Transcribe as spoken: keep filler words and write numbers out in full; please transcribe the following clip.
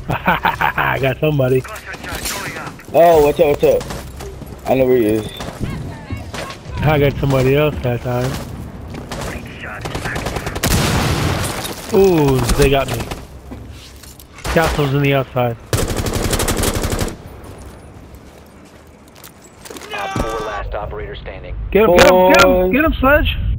I got somebody. Oh, what's up, what's up? I know where he is. I got somebody else that time. Ooh, they got me. Castle's in the outside. Op four last operator standing. Get him, get him, get him, get him, Sledge!